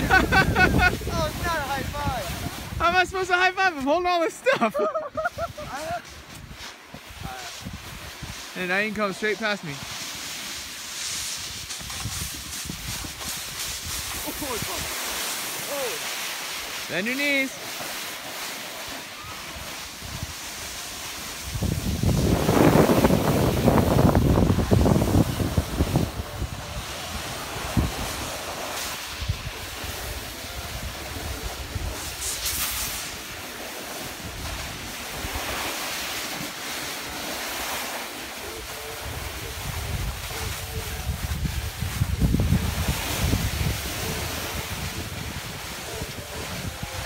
Oh, it's not a high five. How am I supposed to high five? I'm holding all this stuff. And now you can come straight past me. Oh. Bend your knees.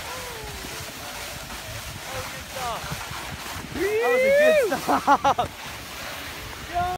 That was a good stop.